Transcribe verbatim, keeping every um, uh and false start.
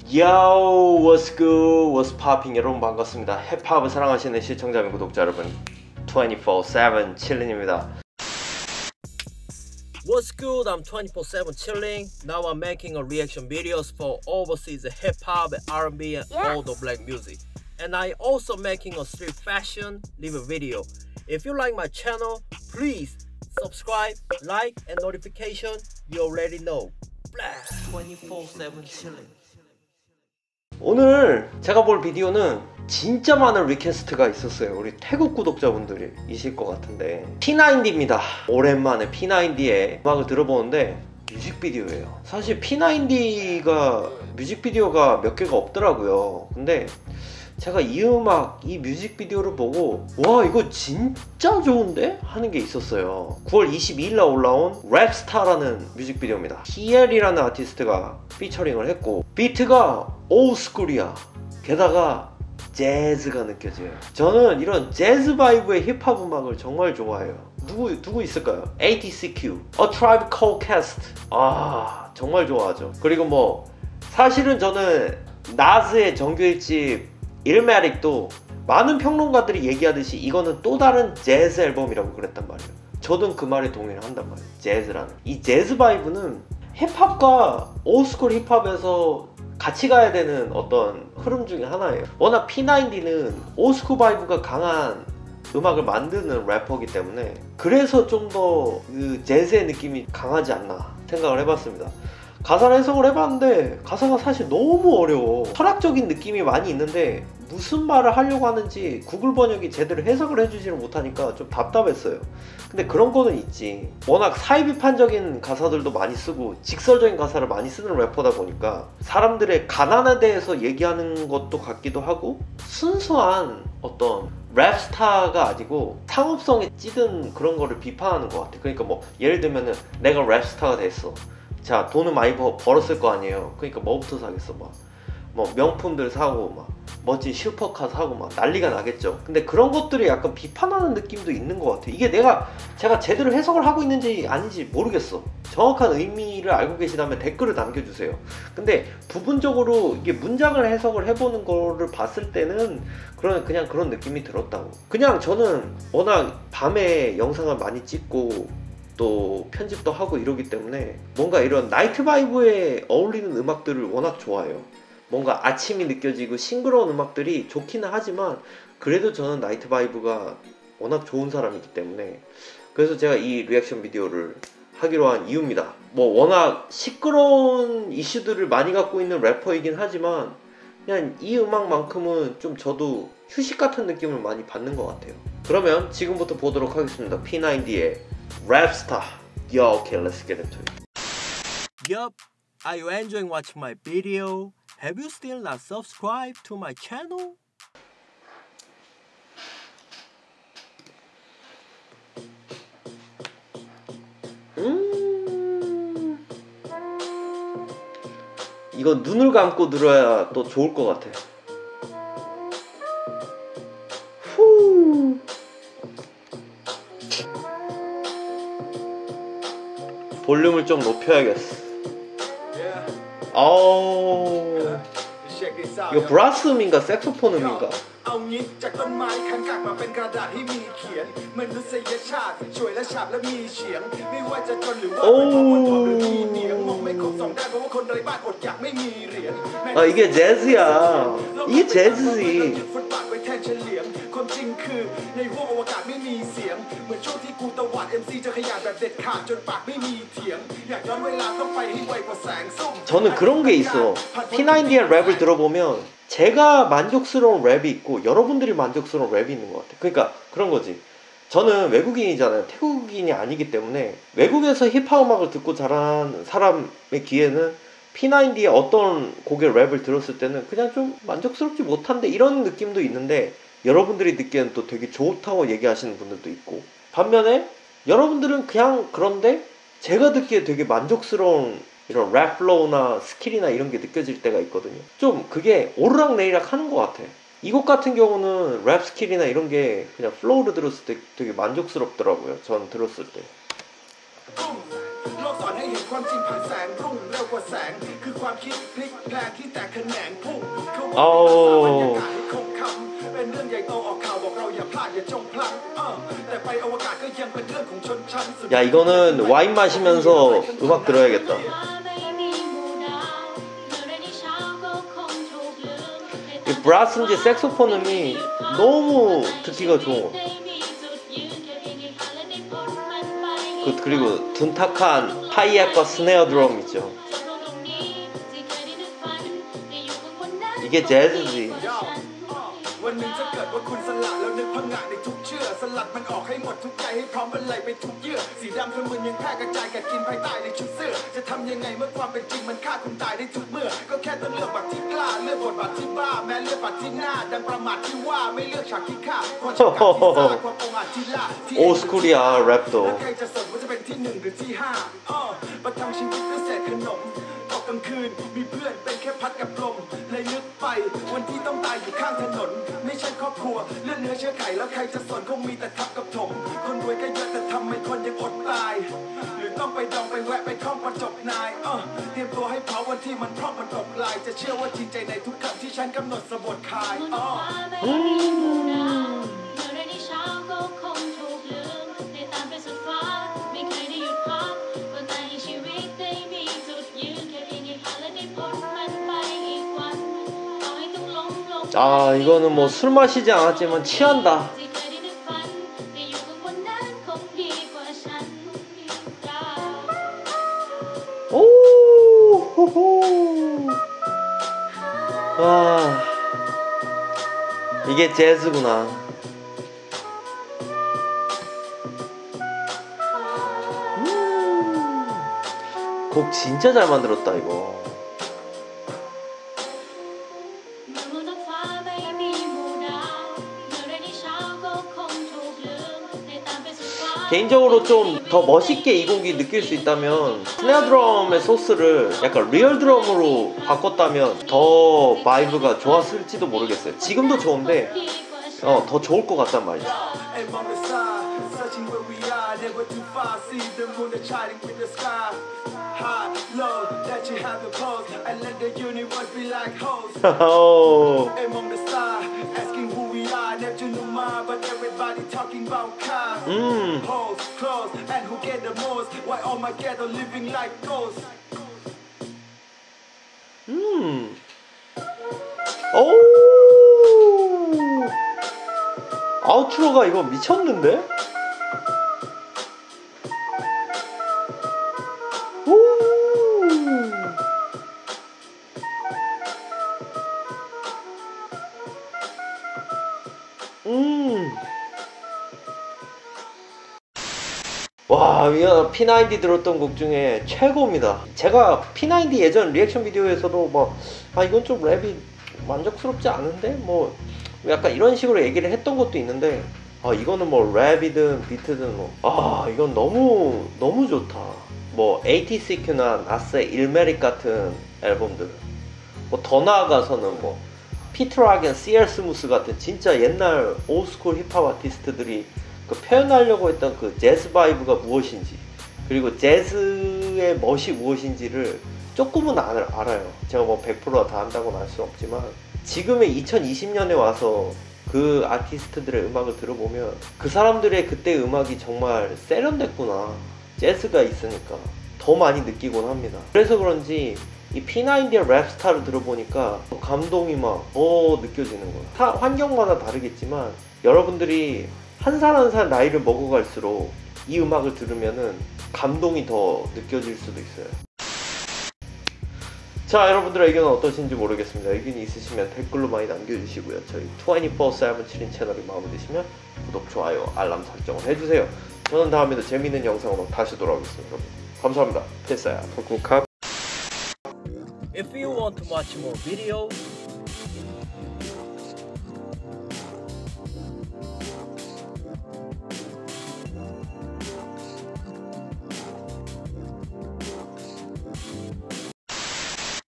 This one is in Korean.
Yo, what's good, what's popping? 여러분 반갑습니다. 힙합을 사랑하시는 시청자 및 구독자 여러분, twenty-four seven chillin입니다. What's good? I'm twenty-four seven chilling. Now I'm making a reaction videos for overseas hip hop, R and B, and Yes. all the black music. And I also making a street fashion live video. If you like my channel, please subscribe, like, and notification. You already know. Blast twenty-four seven chilling. 오늘 제가 볼 비디오는 진짜 많은 리퀘스트가 있었어요. 우리 태국 구독자분들이 이실 것 같은데 피나인디입니다. 오랜만에 피나인디의 음악을 들어보는데 뮤직비디오예요. 사실 피나인디가 뮤직비디오가 몇 개가 없더라고요. 근데 제가 이 음악, 이 뮤직비디오를 보고 와 이거 진짜 좋은데? 하는 게 있었어요. 구월 이십이일날 올라온 랩스타라는 뮤직비디오입니다. 히엘이라는 아티스트가 피처링을 했고 비트가 올스쿨이야. 게다가 재즈가 느껴져요. 저는 이런 재즈 바이브의 힙합 음악을 정말 좋아해요. 누구, 누구 있을까요? 에이티씨큐, A Tribe Called Quest. 아 정말 좋아하죠. 그리고 뭐 사실은 저는 나즈의 정규 일 집 일메릭도 많은 평론가들이 얘기하듯이 이거는 또 다른 재즈 앨범이라고 그랬단 말이에요. 저도 그 말에 동의를 한단 말이에요. 재즈라는 이 재즈 바이브는 힙합과 올스쿨 힙합에서 같이 가야 되는 어떤 흐름 중에 하나예요. 워낙 피나인디는 올스쿨 바이브가 강한 음악을 만드는 래퍼이기 때문에 그래서 좀 더 그 재즈의 느낌이 강하지 않나 생각을 해봤습니다. 가사를 해석을 해봤는데 가사가 사실 너무 어려워. 철학적인 느낌이 많이 있는데 무슨 말을 하려고 하는지 구글 번역이 제대로 해석을 해주지를 못하니까 좀 답답했어요. 근데 그런 거는 있지. 워낙 사회비판적인 가사들도 많이 쓰고 직설적인 가사를 많이 쓰는 래퍼다 보니까 사람들의 가난에 대해서 얘기하는 것도 같기도 하고 순수한 어떤 랩스타가 아니고 상업성에 찌든 그런 거를 비판하는 것 같아. 그러니까 뭐 예를 들면은 내가 랩스타가 됐어. 자 돈을 많이 버, 벌었을 거 아니에요. 그러니까 뭐부터 사겠어. 막 뭐 명품들 사고 막 멋진 슈퍼카 사고 막 난리가 나겠죠. 근데 그런 것들이 약간 비판하는 느낌도 있는 것 같아. 이게 내가 제가 제대로 해석을 하고 있는지 아닌지 모르겠어. 정확한 의미를 알고 계시다면 댓글을 남겨주세요. 근데 부분적으로 이게 문장을 해석을 해보는 거를 봤을 때는 그런 그냥 그런 느낌이 들었다고. 그냥 저는 워낙 밤에 영상을 많이 찍고 또 편집도 하고 이러기 때문에 뭔가 이런 나이트 바이브에 어울리는 음악들을 워낙 좋아해요. 뭔가 아침이 느껴지고 싱그러운 음악들이 좋기는 하지만 그래도 저는 나이트 바이브가 워낙 좋은 사람이기 때문에 그래서 제가 이 리액션 비디오를 하기로 한 이유입니다. 뭐 워낙 시끄러운 이슈들을 많이 갖고 있는 래퍼이긴 하지만 그냥 이 음악만큼은 좀 저도 휴식 같은 느낌을 많이 받는 것 같아요. 그러면 지금부터 보도록 하겠습니다. 피나인디의 랩스타. Yo, okay, let's get into it. Yup, are you enjoying watching my video? Have you still not subscribed to my channel? 음... 이거 눈을 감고 들어야 또 좋을 것 같아. 후. 볼륨을 좀 높여야겠어. 아우. 이거 브라스 음인가 색소폰 음인가? 아 이게 재즈야. 이게 재즈지. 저는 그런 게 있어. 피나인디의 랩을 들어보면 제가 만족스러운 랩이 있고 여러분들이 만족스러운 랩이 있는 것 같아. 그러니까 그런 거지. 저는 외국인이잖아요. 태국인이 아니기 때문에 외국에서 힙합 음악을 듣고 자란 사람의 귀에는 피나인디의 어떤 곡의 랩을 들었을 때는 그냥 좀 만족스럽지 못한데 이런 느낌도 있는데 여러분들이 듣기에는 또 되게 좋다고 얘기하시는 분들도 있고 반면에 여러분들은 그냥 그런데 제가 듣기에 되게 만족스러운 이런 랩 플로우나 스킬이나 이런 게 느껴질 때가 있거든요. 좀 그게 오르락내리락 하는 것 같아. 이 곡 같은 경우는 랩 스킬이나 이런 게 그냥 플로우를 들었을 때 되게 만족스럽더라고요. 전 들었을 때. โลกสอนให้เห็นความจริงผ่านแสงรุ่งเร็วกว่าแสงคือ 아우. 야, 이거는 와인 마시면서 음악 들어야겠다. 이 브라스인지 색소폰 음이 너무 듣기가 좋은 거. 그, 그리고 둔탁한 하이햇과 스네어 드럼 있죠. 이게 재즈지. วันหนึ่งจะเกิดว่าคุณสละแล้วนึกพังงะในทุกเชื่อสลัดมันออกให้หมดทุกใจให้พร้อมบรรลัยไปทุกเยื่อสีดำทั้งมึนยังแพร่กระจายกัดกินภายใต้ในชุดเสื้อจะทำยังไงเมื่อความเป็นจริงมันฆ่าคุณตายได้ทุกเมื่อก็แค่ต้องเลือกบทที่กล้าเลือกบทบาทที่บ้าแม้เลือกบทที่หน้าดังประมาทที่ว่าไม่เลือกฉากที่ฆ่าความฉกาจที่ซ่าความองอาจที่ล่าที่ 오스쿨이야 랩도. ใครจะสนว่าจะเป็นที่หนึ่งหรือที่ห้าประทังชีวิตด้วยเศษขนมตกกลางคืนมีเพื่อนเป็นแค่พัดกับลมเลยนึกไปวันที่ต้องตายอยู่ข้างถนนไม่ใช่ครอบครัวเลือดเนื้อเชื้อไขแล้วใครจะสนคงมีแต่ทับกับถมคนรวยก็เยอะแต่ทำไมคนยังอดตายหรือต้องไปดองไปแวะไปท่องประจบนายเออเตรียมตัวให้พร้อมวันที่มันพร้อมมันตกลายจะเชื่อว่าจริงใจในทุกคำที่ฉันกำหนดสะบดคายอ้อ 아, 이거는 뭐 술 마시지 않았지만 취한다. 오, 호호. 와, 이게 재즈구나. 음, 곡 진짜 잘 만들었다 이거. 개인적으로 좀 더 멋있게 이 곡이 느낄 수 있다면 스네어 드럼의 소스를 약간 리얼 드럼으로 바꿨다면 더 바이브가 좋았을지도 모르겠어요. 지금도 좋은데 어, 더 좋을 것 같단 말이죠. 음. 음. 오. 아우트로가 이거 미쳤는데? 오. 음. 와, 이거 피 나인티 들었던 곡 중에 최고입니다. 제가 피 나인티 예전 리액션 비디오에서도 뭐, 아, 이건 좀 랩이 만족스럽지 않은데? 뭐, 약간 이런 식으로 얘기를 했던 것도 있는데, 아, 이거는 뭐 랩이든 비트든 뭐, 아, 이건 너무, 너무 좋다. 뭐, 에이티시큐나 나스의 일메릭 같은 앨범들. 뭐, 더 나아가서는 뭐, 피트락앤 씨엘 스무스 같은 진짜 옛날 올스쿨 힙합 아티스트들이 그 표현하려고 했던 그 재즈 바이브가 무엇인지, 그리고 재즈의 멋이 무엇인지를 조금은 알, 알아요. 제가 뭐 백 퍼센트 다 한다고는 할 수 없지만, 지금의 이천이십 년에 와서 그 아티스트들의 음악을 들어보면 그 사람들의 그때 음악이 정말 세련됐구나, 재즈가 있으니까 더 많이 느끼곤 합니다. 그래서 그런지 이 피 나인티의 랩스타를 들어보니까 감동이 막 더 느껴지는 거야. 타, 환경마다 다르겠지만 여러분들이 한 살 한 살 나이를 먹어갈수록 이 음악을 들으면은 감동이 더 느껴질 수도 있어요. 자, 여러분들의 의견은 어떠신지 모르겠습니다. 의견이 있으시면 댓글로 많이 남겨주시고요. 저희 이십사 세븐 채널이 마음에 드시면 구독, 좋아요, 알람 설정을 해주세요. 저는 다음에도 재밌는 영상으로 다시 돌아오겠습니다. 여러분, 감사합니다. 패스야. 팝. If you want to watch more videos,